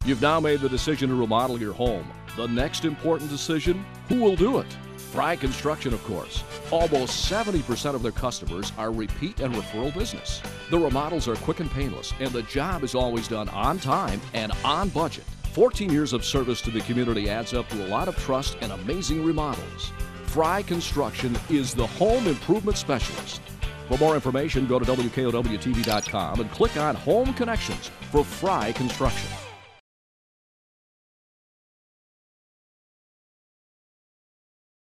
You've now made the decision to remodel your home. The next important decision, who will do it? Frey Construction, of course. Almost 70% of their customers are repeat and referral business. The remodels are quick and painless, and the job is always done on time and on budget. 14 years of service to the community adds up to a lot of trust and amazing remodels. Frey Construction is the home improvement specialist. For more information, go to WKOW-TV.com and click on Home Connections for Frey Construction.